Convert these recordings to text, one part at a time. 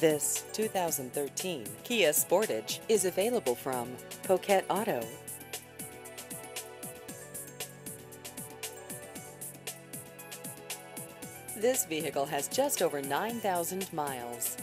This 2013 Kia Sportage is available from Poquet Auto. This vehicle has just over 9,000 miles.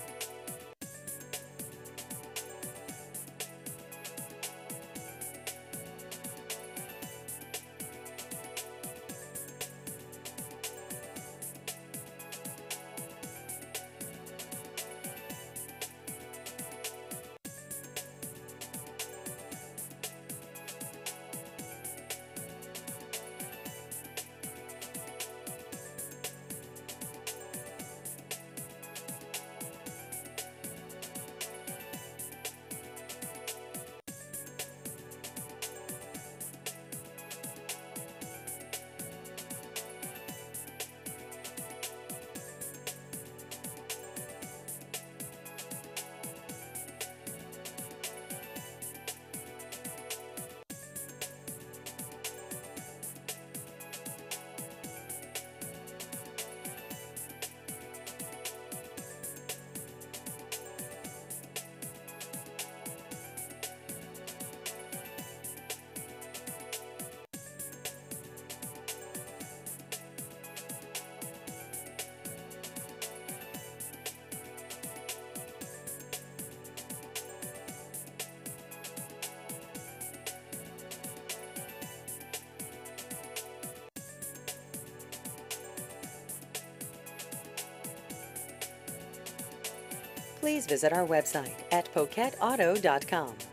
Please visit our website at poquetauto.com.